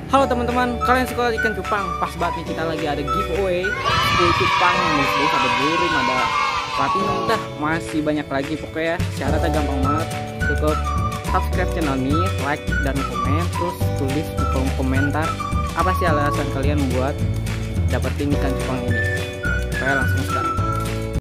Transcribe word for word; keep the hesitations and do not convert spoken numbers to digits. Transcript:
Halo teman-teman, kalian suka ikan cupang? Pas banget nih, kita lagi ada giveaway sepuluh cupang, guys, ada burung, ada platino, dah masih banyak lagi. Pokoknya syaratnya gampang banget. Cukup subscribe channel ini, like dan komen, terus tulis di kolom komentar apa sih alasan kalian buat dapetin ikan cupang ini. Oke, langsung start.